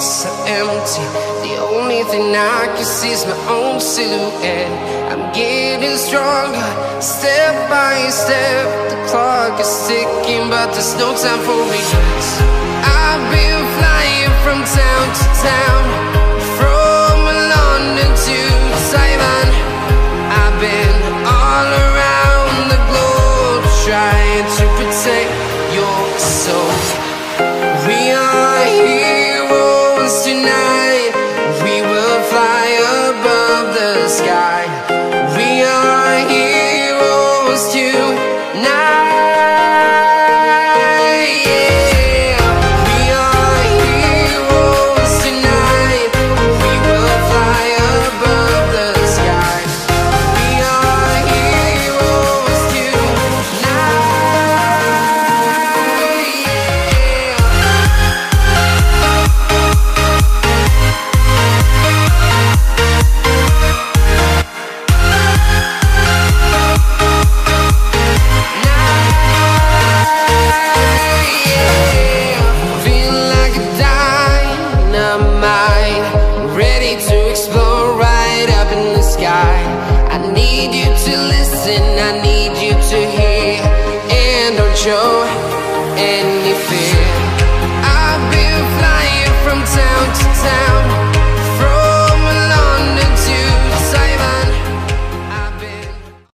so empty. The only thing I can see is my own silhouette. I'm getting stronger, step by step. The clock is ticking, but there's no time for regrets. I've been flying from town to town, from London to Taiwan. I've been all around the globe, trying to protect your soul. We are heroes tonight. We will fly above the sky. We are heroes tonight. I need you to listen, I need you to hear, and don't show any fear. I've been flying from town to town,